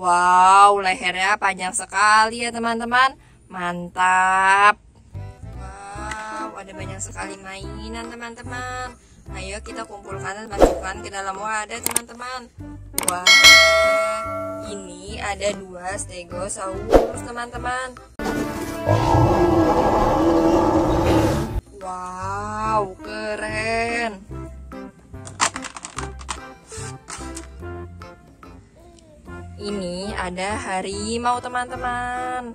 Wow, lehernya panjang sekali ya teman-teman. Mantap. Wow, ada banyak sekali mainan teman-teman. Ayo kita kumpulkan dan masukkan ke dalam wadah teman-teman. Wah, ini ada 2 stegosaurus teman-teman. Wow, keren. Ini ada harimau teman-teman.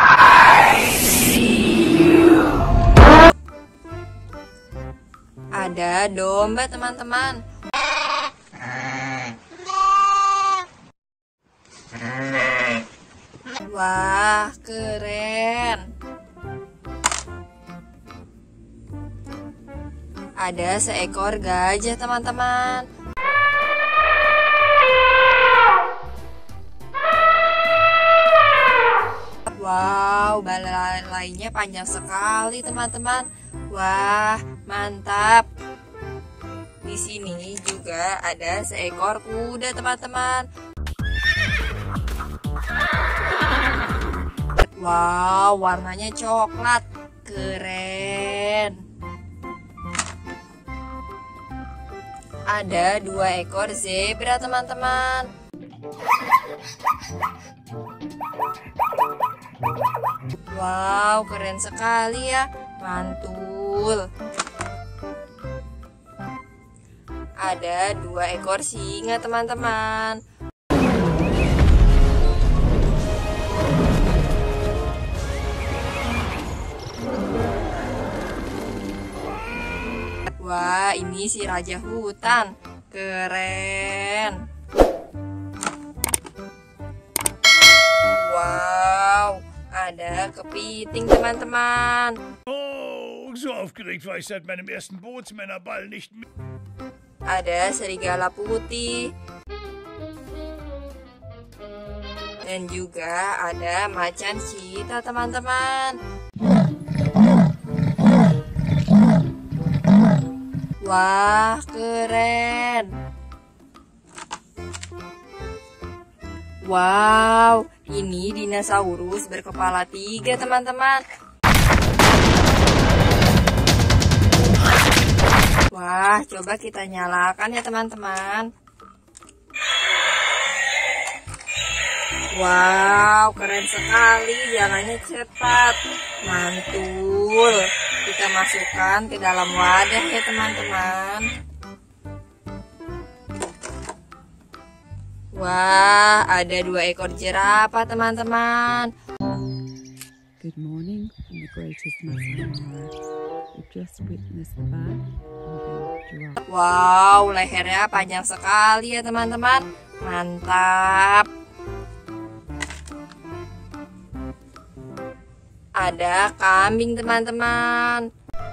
Ada domba teman-teman. Wah, keren. Ada seekor gajah teman-teman. Wow, balalainya panjang sekali teman-teman. Wah, mantap. Di sini juga ada seekor kuda teman-teman. Wow, warnanya coklat. Keren. Ada 2 ekor zebra teman-teman. Wow, keren sekali ya. Mantul. Ada 2 ekor singa teman-teman. Wah, ini si raja hutan. Keren. Wow, ada kepiting teman-teman. Oh, so aufgeregt war ich seit meinem ersten Bootsmännerball nicht mehr. Ada serigala putih. Dan juga ada macan cheetah teman-teman. Wah, keren. Wow, ini dinosaurus berkepala 3 teman-teman. Wah, coba kita nyalakan ya teman-teman. Wow, keren sekali, jalannya cepat, mantul. Kita masukkan ke dalam wadah ya teman-teman. Wah, ada 2 ekor jerapah teman-teman. Good morning from the greatest Masai. We've just witnessed the birth of a giraffe. Wow, lehernya panjang sekali ya teman-teman. Mantap. Ada kambing teman-teman.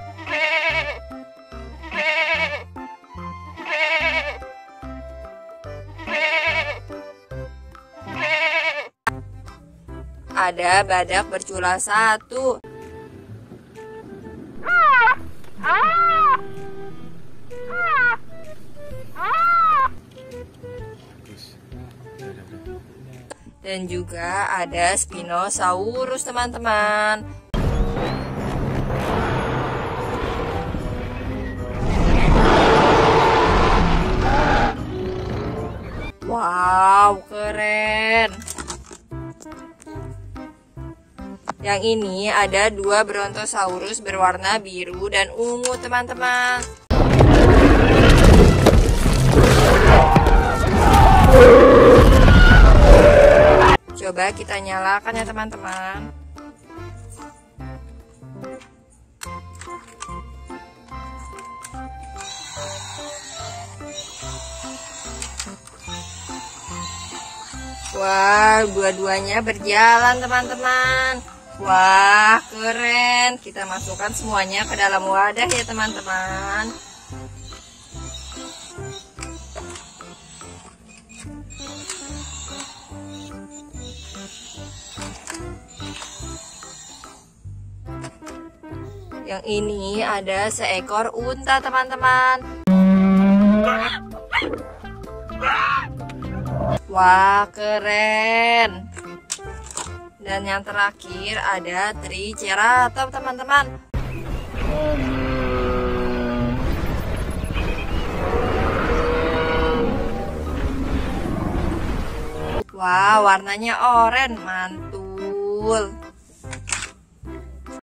Ada badak bercula 1. Dan juga ada Spinosaurus teman-teman. Wow, keren. Yang ini ada 2 Brontosaurus berwarna biru dan ungu teman-teman. Coba kita nyalakan ya teman-teman. Wah, dua-duanya berjalan teman-teman. Wah, keren. Kita masukkan semuanya ke dalam wadah ya teman-teman. Yang ini ada seekor unta teman-teman. Wah, keren. Dan yang terakhir ada Triceratops, teman-teman. Wah, warnanya oranye, mantul.